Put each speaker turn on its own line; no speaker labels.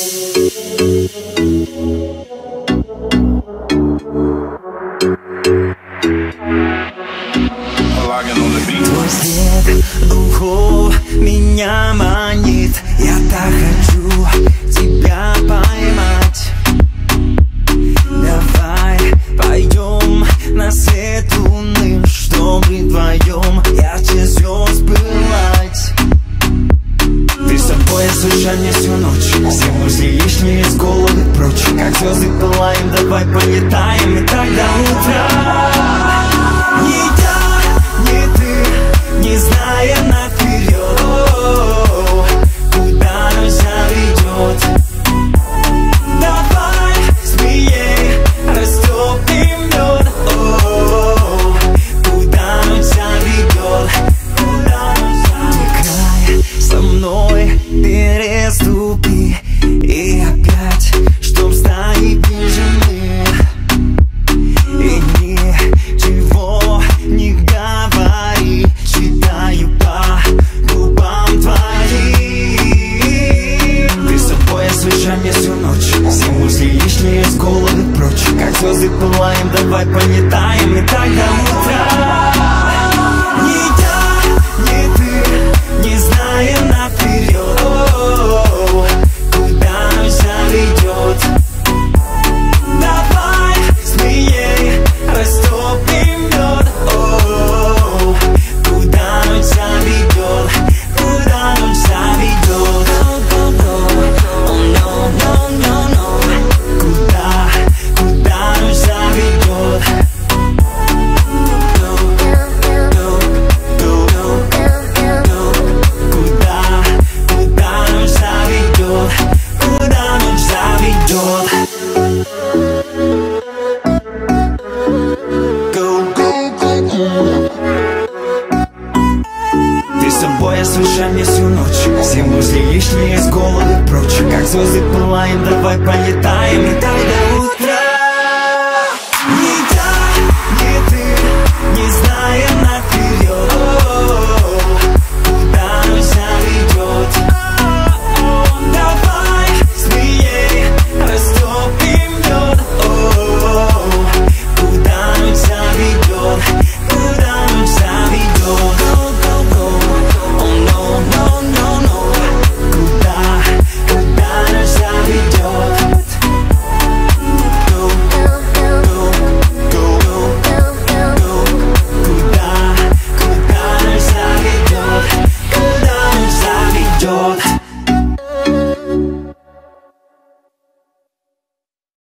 Твой свет духов меня манит. Я так хочу тебя поймать. Давай пойдем на свет луны, чтобы вдвоем ярче звезд пылать. Ты с собой освещай мне всю ночь, все мысли лишние из головы прочь. Как звезды пылаем, давай полетаем, и так до утра. Не зная наперед, куда нас заведет. Давай смелей растопим лед, куда нас заведет. Край со мной переступи, и опять, чтоб стали ближе мы. И ничего не говори, читаю по губам твоим. Ты с собой освещай мне всю ночь, все мысли лишние из головы прочь. Как звезды пылаем, давай полетаем, и так до утра. Ни я, ни ты, не зная наперед, куда нас заведет. Давай смелей растопим лед, куда нас заведет, куда нас заведет. Куда нас заведет. Куда нас заведет, куда нас заведет. Ты с собой освещай мне всю ночь, все мысли лишние из головы прочь. Как звезды пылаем, давай полетаем, и так до утра.